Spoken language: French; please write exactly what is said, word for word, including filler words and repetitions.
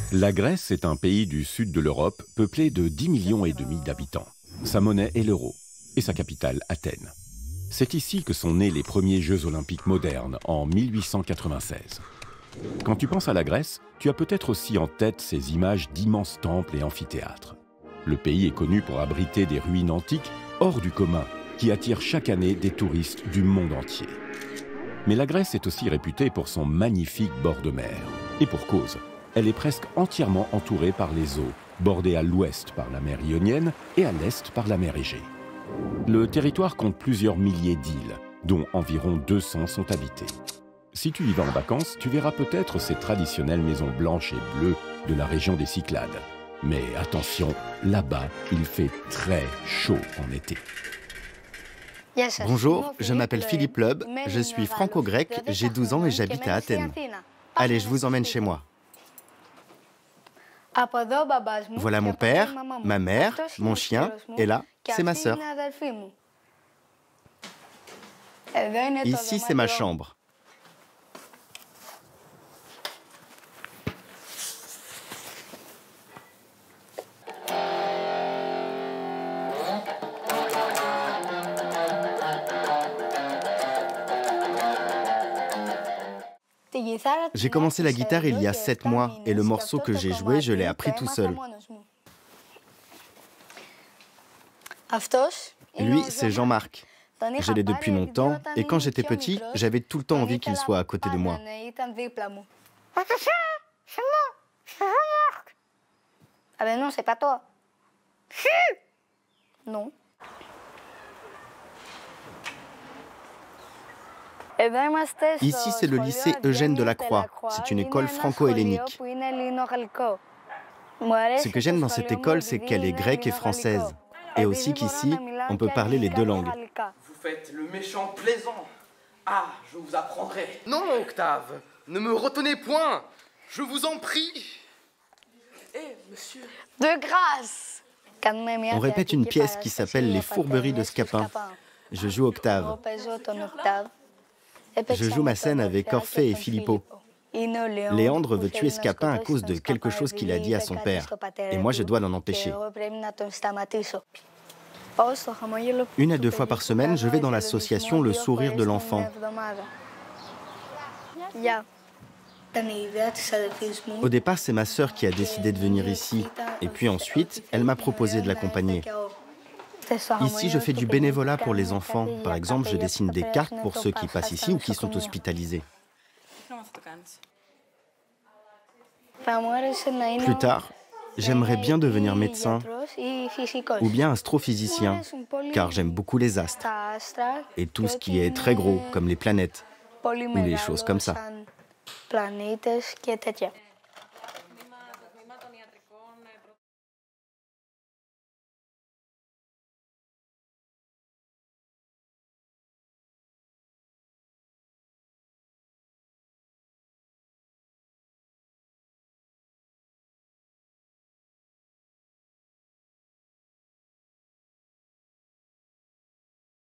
La Grèce est un pays du sud de l'Europe peuplé de dix millions et demi d'habitants. Sa monnaie est l'euro et sa capitale Athènes. C'est ici que sont nés les premiers Jeux olympiques modernes en mille huit cent quatre-vingt-seize. Quand tu penses à la Grèce, tu as peut-être aussi en tête ces images d'immenses temples et amphithéâtres. Le pays est connu pour abriter des ruines antiques hors du commun qui attirent chaque année des touristes du monde entier. Mais la Grèce est aussi réputée pour son magnifique bord de mer. Et pour cause, elle est presque entièrement entourée par les eaux, bordée à l'ouest par la mer Ionienne et à l'est par la mer Égée. Le territoire compte plusieurs milliers d'îles, dont environ deux cents sont habitées. Si tu y vas en vacances, tu verras peut-être ces traditionnelles maisons blanches et bleues de la région des Cyclades. Mais attention, là-bas, il fait très chaud en été. Bonjour, je m'appelle Philippe Loeb, je suis franco-grec, j'ai douze ans et j'habite à Athènes. Allez, je vous emmène chez moi. Voilà mon père, ma mère, mon chien, et là, c'est ma sœur. Ici, c'est ma chambre. J'ai commencé la guitare il y a sept mois et le morceau que j'ai joué, je l'ai appris tout seul. Lui, c'est Jean-Marc. Je l'ai depuis longtemps et quand j'étais petit, j'avais tout le temps envie qu'il soit à côté de moi. Ah ben non, c'est pas toi. Non. Ici, c'est le lycée Eugène Delacroix. C'est une école franco-hellénique. Ce que j'aime dans cette école, c'est qu'elle est grecque et française. Et aussi qu'ici, on peut parler les deux langues. Vous faites le méchant plaisant. Ah, je vous apprendrai. Non, Octave, ne me retenez point. Je vous en prie. Eh, monsieur. De grâce. On répète une pièce qui s'appelle Les Fourberies de Scapin. Je joue Octave. Je joue ma scène avec Orphée et Filippo. Léandre veut tuer Scapin à cause de quelque chose qu'il a dit à son père. Et moi, je dois l'en empêcher. Une à deux fois par semaine, je vais dans l'association Le Sourire de l'Enfant. Au départ, c'est ma sœur qui a décidé de venir ici. Et puis ensuite, elle m'a proposé de l'accompagner. Ici, je fais du bénévolat pour les enfants. Par exemple, je dessine des cartes pour ceux qui passent ici ou qui sont hospitalisés. Plus tard, j'aimerais bien devenir médecin ou bien astrophysicien, car j'aime beaucoup les astres et tout ce qui est très gros, comme les planètes ou les choses comme ça.